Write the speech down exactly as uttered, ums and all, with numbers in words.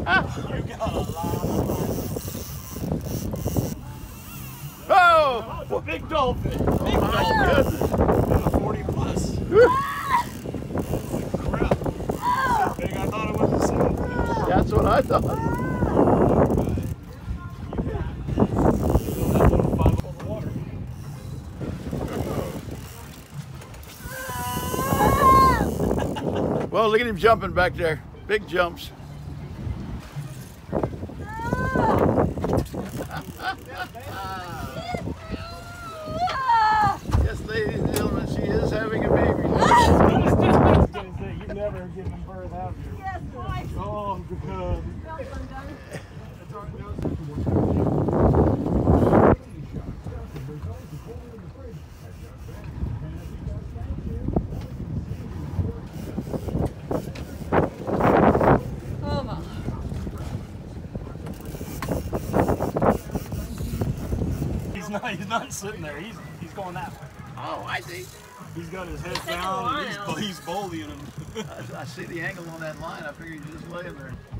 got a lot of Oh! Oh, it's a big dolphin. Big Oh, my dolphin. goodness. About a forty plus. Holy crap. So big, I thought it was a single. That's what I thought. Well, look at him jumping back there. Big jumps. Yes, ladies and gentlemen, she is having a baby. You've never given birth, have you? Yes, twice. Oh, good. He's not, he's not sitting there. He's he's going that way. Oh, I see. He's got his head down and he's, he's bullying him. I, I see the angle on that line. I figured you're just laying there.